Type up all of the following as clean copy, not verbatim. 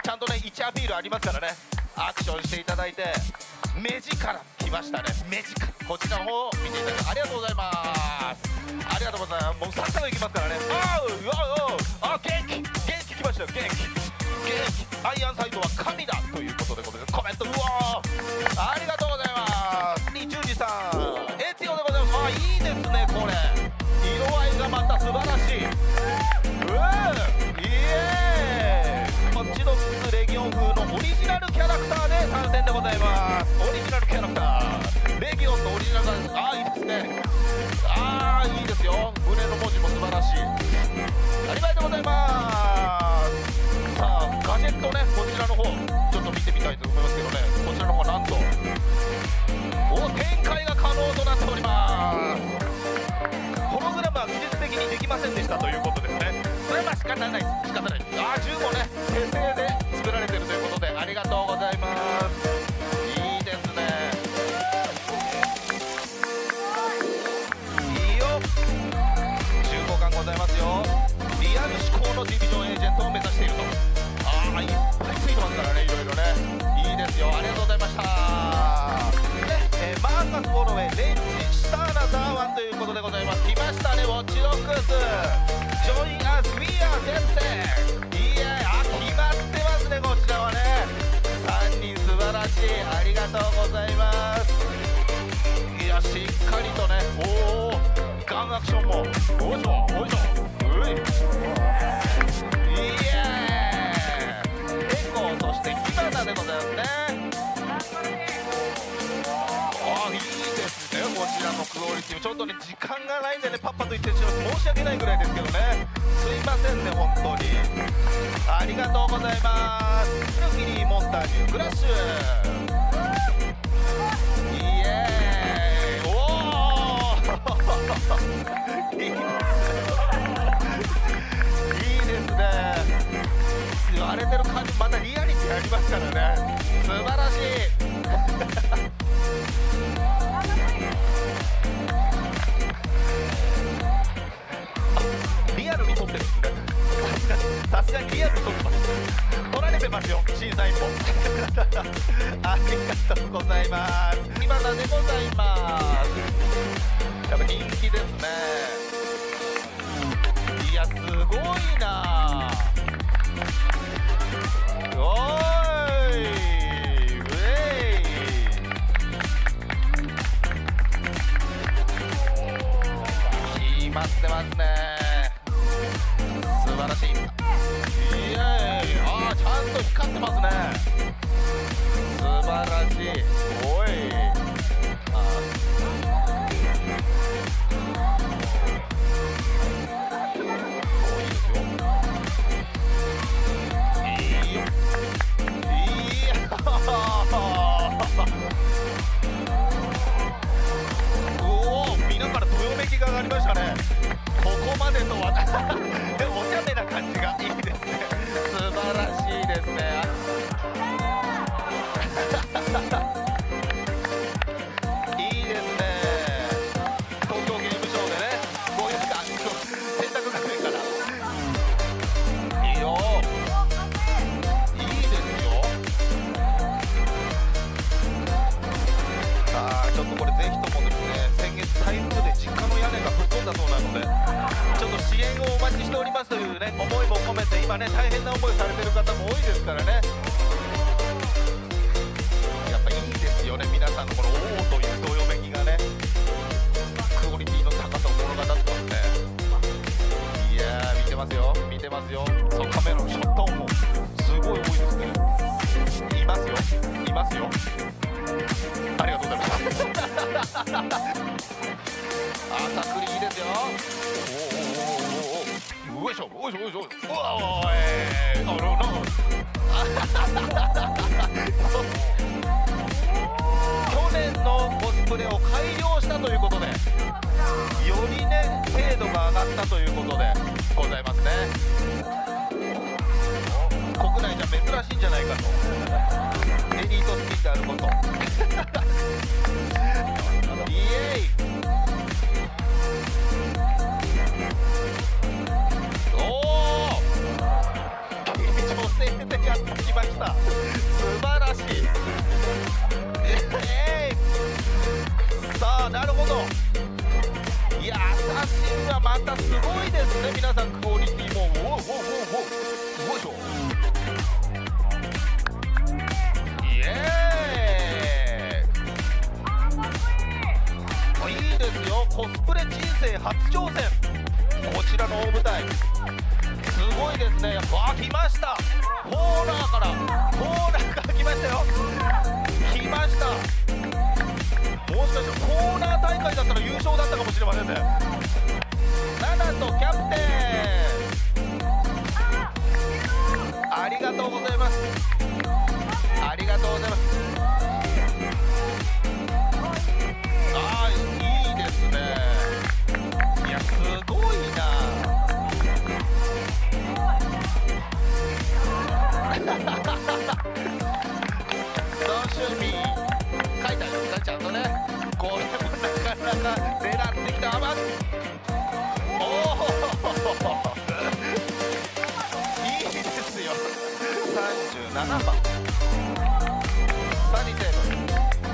ちゃんとね1アピールありますからね、アクションしていただいて。目力来ましたね、目力。こちらの方を見ていただいてありがとうございます。ありがとうございます。もうさっさといきますからね。元気来ましたよ、元気。アイアンサイドは神だということでございます。コメント、うわー、ありがとうございます。リチュウジさん、エツヨでございます。いいですね、これ色合いがまた素晴らしい。イエーイ。こっちのレギオン風のオリジナルキャラクターで参戦でございます。オリジナルキャラクター、レギオンのオリジナルです。いいですね。いいですよ。胸の文字も素晴らしい。ありがとうございます。さあガジェットね、こちらの方ちょっと見てみたいと思いますけどね、こちらの方はなんと展開が可能となっております。ホログラムは技術的にできませんでしたということですね。それは仕方ないです、仕方ないです。銃もね手製で作られてるということでありがとうございます。いいですね。いいよ、重厚感ございますよ。リアル思考のディビジョンエージェントを目指していると。いっぱいついてますからね、いろいろね。いいですよ、ありがとうございました。で、マーカス・ホロウェイ、レンジ、シターナ・ザーワンということでございます。来ましたね、ウォッチドッグス。ジョイン・アス・ウィア・デッセ。いや、決まってますね、こちらはね。3人素晴らしい、ありがとうございます。いや、しっかりとね、ガンアクションも、おいしょ、おいしょ、うい。そして火花でございますね。いいですね、こちらのクオリティ。ちょっとね時間がないんでね、パッパと言ってしまう、申し訳ないぐらいですけどね、すいませんね、本当に。ありがとうございます。ルキリーモンタージュクラッシュ、イエーイ。いいですね。言われてる感じ、またリアリティありますからね、素晴らしい。リアルに撮ってるんですね。さすがにリアルに撮ってます。撮られてますよ、審査員も。ありがとうございます。火花でございます。やっぱ人気ですね。いや、すごいな。おーい、ウェイ。決まってますね。素晴らしい。イエーイ。ちゃんと光ってますね。素晴らしい。おい。みんなからどよめきが上がりましたね。ここまでとはでもおちゃめな感じがいいですね。素晴らしいですね。いいですね。東京ゲームショウでね、こういうか選択学園からいいよ、いいですよ。ちょっとこれぜひともですね、先月台風で実家の屋根が吹っ飛んだそうなので、ちょっと支援をお待ちしておりますというね、思いも込めて、今ね大変な思いされてる方も多いですからね。やっぱいいですよね、皆さんのこの「おお」というどよめきがね、クオリティの高さを物語ってますね。いやー、見てますよ、見てますよ。そう、カメラのシャッター音もすごい多いですね。いますよ、いますよ。ありがとうございます。さくりいいですよ。おいしょ、おいしょ、おいしょ。うわー、去年のコスプレを改良したということで、よりね精度が上がったということでございますね。国内じゃ珍しいんじゃないかと。エリートスキンであること。イエーイ。おお、女性でやってきましああ、なるほど。いや、アサシンはまたすごいですね、皆さん。クオリティもおおおおおお、すごいでしょ。イエーイ、いいですよ。コスプレ人生初挑戦、こちらの大舞台すごいですね。わあ、来ました。コーナーから来ましたよ。来ました。もしかしてコーナー大会だったら優勝だったかもしれませんね。ナナとキャプテン、ありがとうございます。ありがとうございます。ああ、いいですね。いや、すごいな。趣味書いてありますか、ちゃんとね。これもなかなか狙ってきた。おおいいですよ。37番サニーセーブ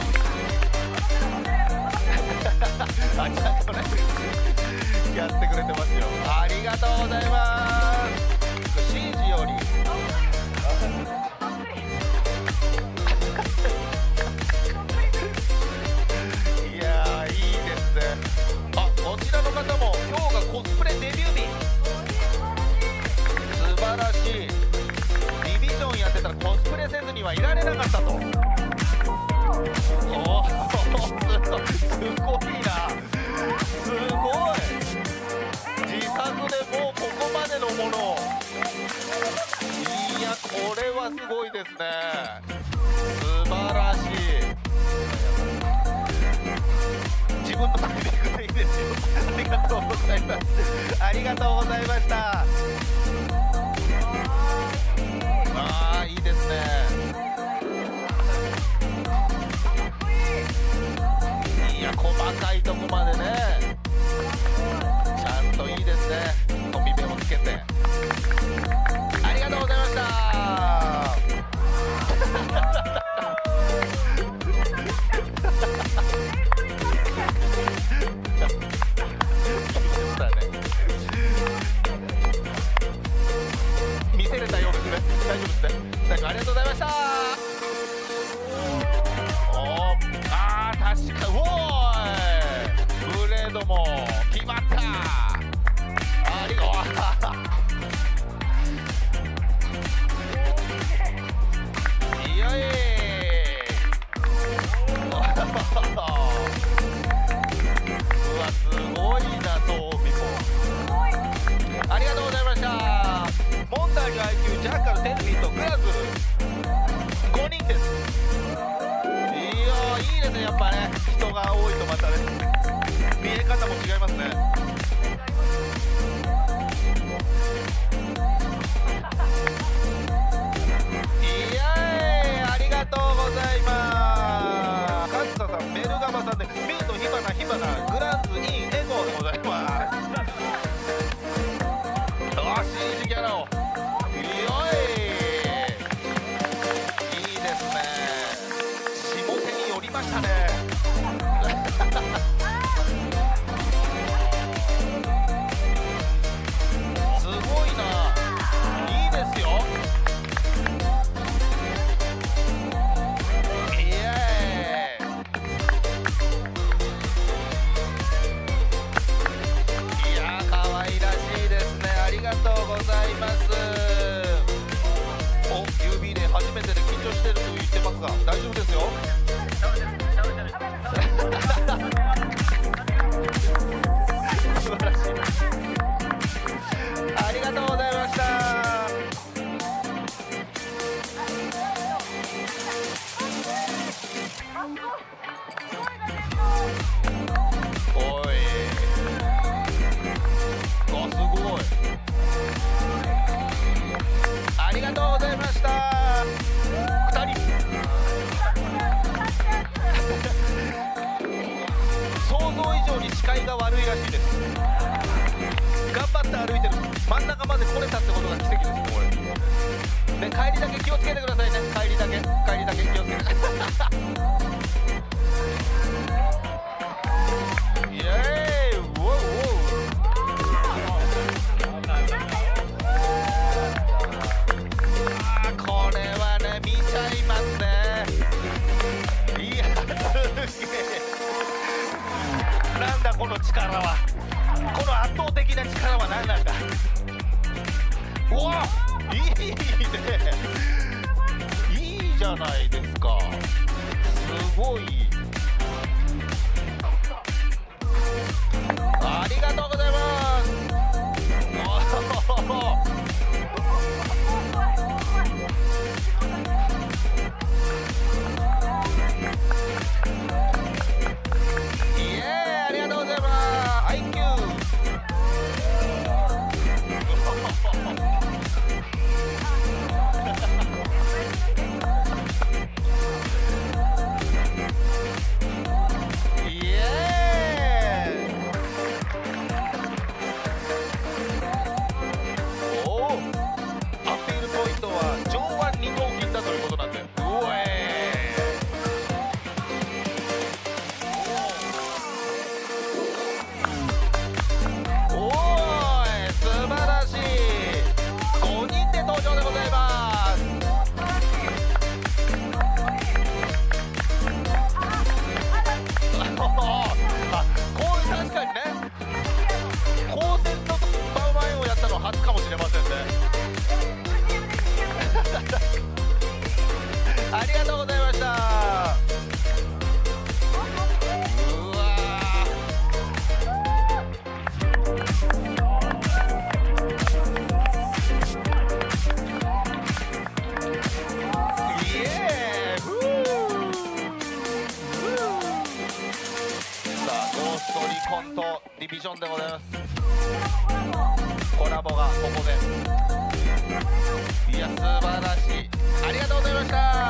あ、ちゃんとねやってくれてますよ。ありがとうございます。シージよりこちらの方も今日がコスプレデビュー日。素晴らしい。ディビジョンやってたらコスプレせずにはいられなかったと。おお、すごいな。すごい。自作でもうここまでのものを。いや、これはすごいですね。素晴らしい。自分のタイミングでいいですよ。ありがとうございます。ありがとうございました。ああ、いいですね。いや、細かいとこまでね、ちゃんといいですね。飛び目をつけてありがとうございました。見せれたようですね。大丈夫ですね。大丈夫、ありがとうございました。おー、あー、確かに、おーい、ブレードも決まった。ありがとう。いやいうわ、すごいな、装備も。ありがとうございました。モンタージュ IQ、ジャッカル、テルミット、グラズ5人です。いや、いいですね。やっぱね、人が多いとまたね、見え方も違いますね。いやー、ありがとうございます。カズサさん、メルガバさんで、ミート、ヒバナ、グランズ、イン、エゴでございます。CG キャラを、いいですね。下手に寄りましたね。すごいな。いいですよ。イエーイ。いやー、可愛らしいですね。ありがとうございます。お、UB で初めてで緊張してると言ってますが、大丈夫ですよ。素晴らしい。ありがとうございました。おい、すごい。ありがとうございました。2人想像以上に視界が悪いらしいです。頑張って歩いてる、真ん中まで来れたってことが奇跡ですね、これ。で、帰りだけ気をつけてくださいね。帰りだけ気をつけてこの力は、この圧倒的な力は何なんだ。うわ、いいね、いいじゃないですか、すごい。ありがとうございます。ありがとうございました。うわイエーイ。さあ、ゴーストリコンとディビジョンでございます。コラボがここで、いや素晴らしい。ありがとうございました。